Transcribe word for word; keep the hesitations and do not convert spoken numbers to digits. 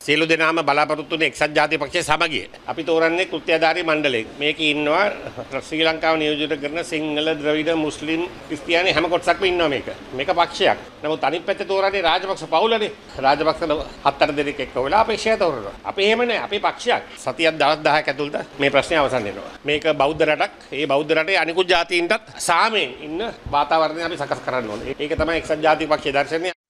සියලු දෙනාම බලාපොරොත්තු වෙන එක්සත් ජාතික පක්ෂයේ සමගිය. අපි තෝරන්නේ කෘත්‍යධාරී මණ්ඩලයක්. මේකේ ඉන්නවා ශ්‍රී ලංකාව නියෝජිත කරන සිංහල, ද්‍රවිඩ, මුස්ලිම්, ක්‍රිස්තියානි හැම කොටසක්ම ඉන්නවා මේක. මේක පක්ෂයක්. නමුත් අනිත් පැත්තේ තෝරන්නේ රාජපක්ෂ පවුලනේ. රාජපක්ෂ හත් අට දෙනෙක් එක්ක වෙලා අපේක්ෂය තෝරනවා. අපි එහෙම නෑ. අපි පක්ෂයක්. සතියක් දවස් දහයක් ඇතුළත මේ ප්‍රශ්නේ අවසන් වෙනවා. මේක බෞද්ධ රටක්. ඒ බෞද්ධ රටේ අනිකුත් ජාතීන්ටත් සාමයෙන් ඉන්න වාතාවරණය අපි සකස් කරන්න ඕනේ. ඒක තමයි එක්සත් ජාතික පක්ෂයේ දර්ශනය.